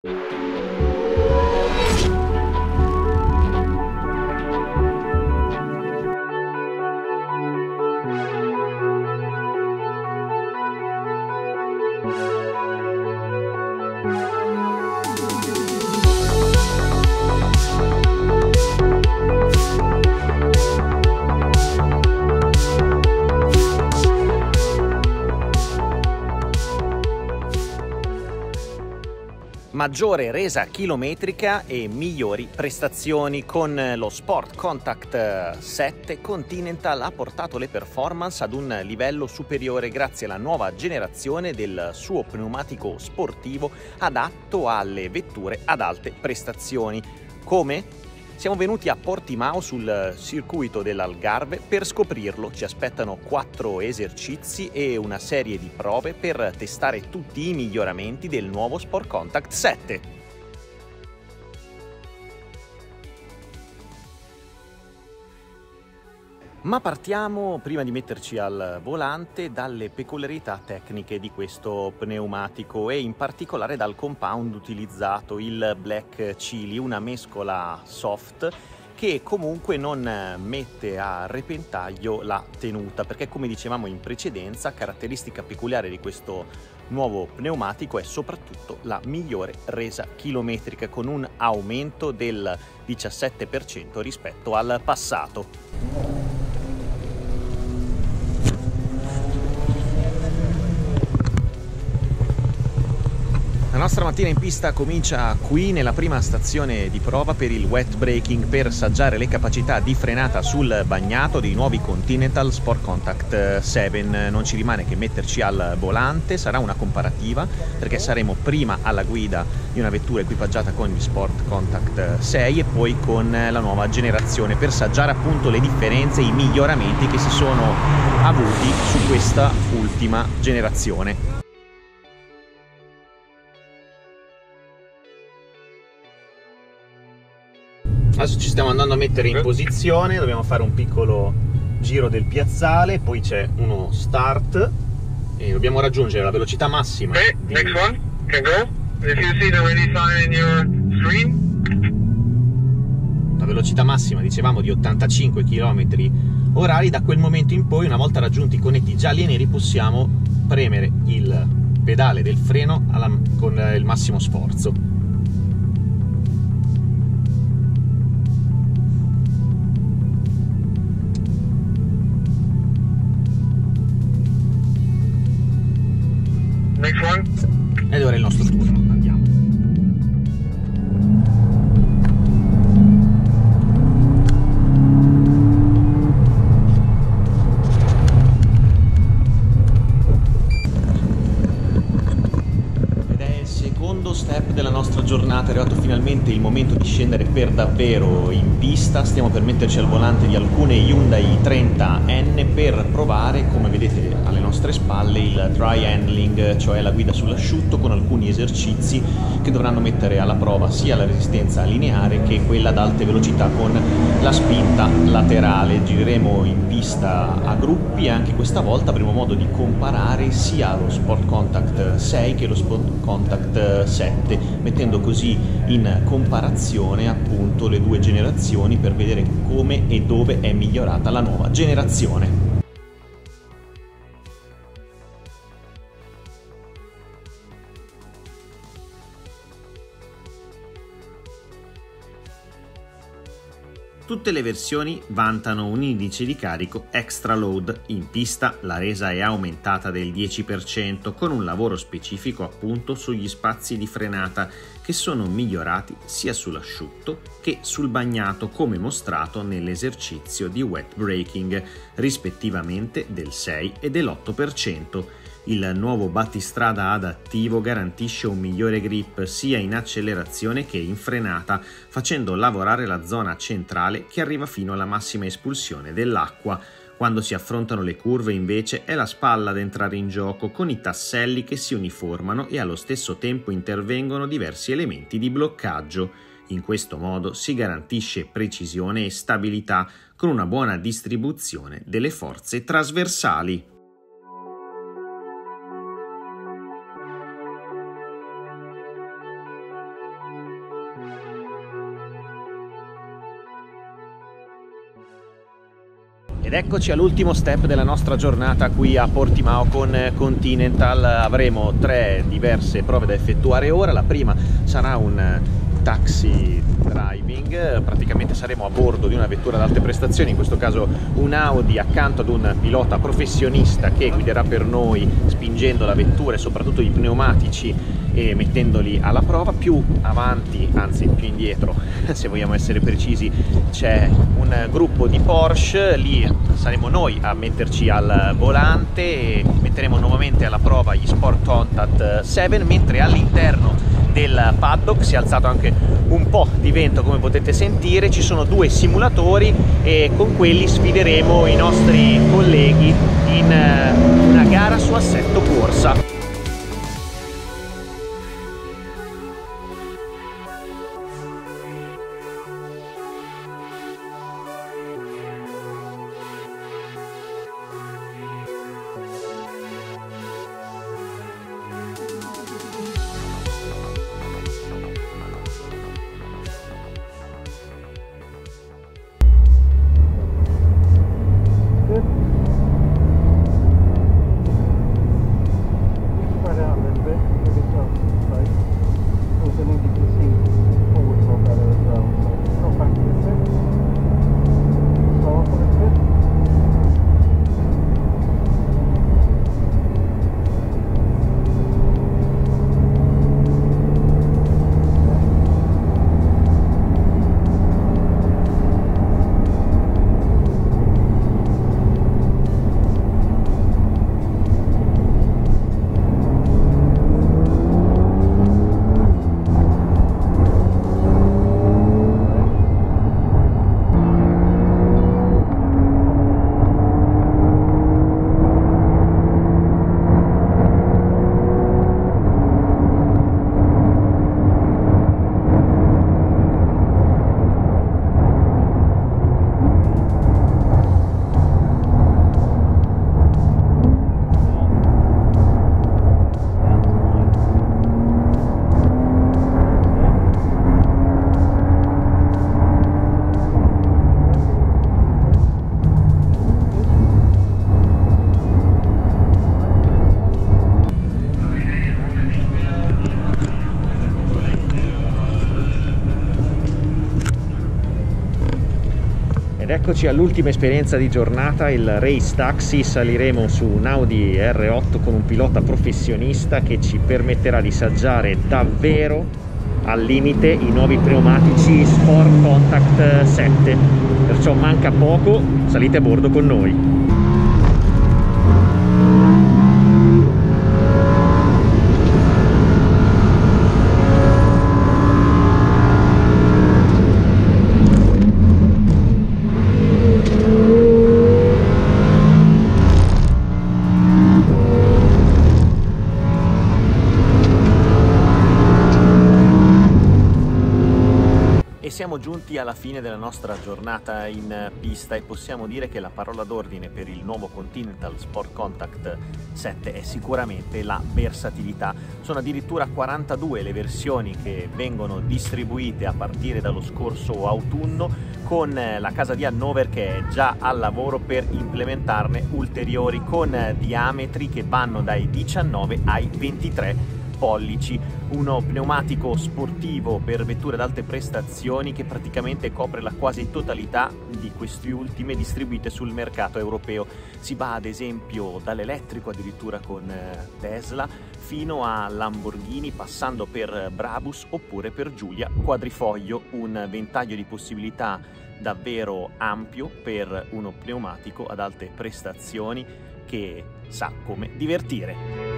Maggiore resa chilometrica e migliori prestazioni. Con lo Sport Contact 7 Continental ha portato le performance ad un livello superiore grazie alla nuova generazione del suo pneumatico sportivo adatto alle vetture ad alte prestazioni. Come? Siamo venuti a Portimao sul circuito dell'Algarve per scoprirlo. Ci aspettano 4 esercizi e una serie di prove per testare tutti i miglioramenti del nuovo Sport Contact 7. Ma partiamo, prima di metterci al volante, dalle peculiarità tecniche di questo pneumatico e in particolare dal compound utilizzato, il Black Chili, una mescola soft che comunque non mette a repentaglio la tenuta, perché come dicevamo in precedenza, caratteristica peculiare di questo nuovo pneumatico è soprattutto la migliore resa chilometrica, con un aumento del 17% rispetto al passato. La nostra mattina in pista comincia qui nella prima stazione di prova per il wet braking, per assaggiare le capacità di frenata sul bagnato dei nuovi Continental Sport Contact 7. Non ci rimane che metterci al volante, sarà una comparativa perché saremo prima alla guida di una vettura equipaggiata con gli Sport Contact 6 e poi con la nuova generazione, per assaggiare appunto le differenze e i miglioramenti che si sono avuti su questa ultima generazione. Adesso ci stiamo andando a mettere in posizione, dobbiamo fare un piccolo giro del piazzale, poi c'è uno start e dobbiamo raggiungere la velocità massima. Okay, next one, can go. If you see the ready sign in your screen. La velocità massima, dicevamo, di 85 km/h. Da quel momento in poi, una volta raggiunti i conetti gialli e neri, possiamo premere il pedale del freno con il massimo sforzo. Ed ora è il nostro turno, andiamo. Ed è il secondo step della nostra giornata, è arrivato finalmente il momento di scendere per davvero in pista. Stiamo per metterci al volante di alcune Hyundai 30N per provare, come vedete alle nostre spalle, il dry handling, cioè la guida sull'asciutto, con alcuni esercizi che dovranno mettere alla prova sia la resistenza lineare che quella ad alte velocità con la spinta laterale. Gireremo in pista a gruppi e anche questa volta avremo modo di comparare sia lo Sport Contact 6 che lo Sport Contact 7, mettendo così in comparazione appunto le due generazioni per vedere come e dove è migliorata la nuova generazione. Tutte le versioni vantano un indice di carico extra load. In pista la resa è aumentata del 10%, con un lavoro specifico appunto sugli spazi di frenata, che sono migliorati sia sull'asciutto che sul bagnato, come mostrato nell'esercizio di wet braking, rispettivamente del 6 e dell'8%. Il nuovo battistrada adattivo garantisce un migliore grip sia in accelerazione che in frenata, facendo lavorare la zona centrale che arriva fino alla massima espulsione dell'acqua. Quando si affrontano le curve invece è la spalla ad entrare in gioco, con i tasselli che si uniformano e allo stesso tempo intervengono diversi elementi di bloccaggio. In questo modo si garantisce precisione e stabilità, con una buona distribuzione delle forze trasversali. Ed eccoci all'ultimo step della nostra giornata qui a Portimao con Continental. Avremo 3 diverse prove da effettuare ora. La prima sarà un taxi driving, praticamente saremo a bordo di una vettura ad alte prestazioni, in questo caso un Audi, accanto ad un pilota professionista che guiderà per noi spingendo la vettura e soprattutto i pneumatici e mettendoli alla prova. Più avanti, anzi più indietro se vogliamo essere precisi, c'è un gruppo di Porsche, lì saremo noi a metterci al volante e metteremo nuovamente alla prova gli Sport Contact 7, mentre all'interno del paddock si è alzato anche un po' di vento, come potete sentire. Ci sono 2 simulatori e con quelli sfideremo i nostri colleghi in una gara su assetto corsa. Ed eccoci all'ultima esperienza di giornata, il Race Taxi. Saliremo su un Audi R8 con un pilota professionista che ci permetterà di saggiare davvero al limite i nuovi pneumatici Sport Contact 7. Perciò manca poco, salite a bordo con noi. Siamo giunti alla fine della nostra giornata in pista e possiamo dire che la parola d'ordine per il nuovo Continental Sport Contact 7 è sicuramente la versatilità. Sono addirittura 42 le versioni che vengono distribuite a partire dallo scorso autunno, con la casa di Hannover che è già al lavoro per implementarne ulteriori con diametri che vanno dai 19 ai 23 pollici. Uno pneumatico sportivo per vetture ad alte prestazioni che praticamente copre la quasi totalità di queste ultime distribuite sul mercato europeo. Si va ad esempio dall'elettrico addirittura con Tesla fino a Lamborghini, passando per Brabus oppure per Giulia Quadrifoglio. Un ventaglio di possibilità davvero ampio per uno pneumatico ad alte prestazioni che sa come divertire.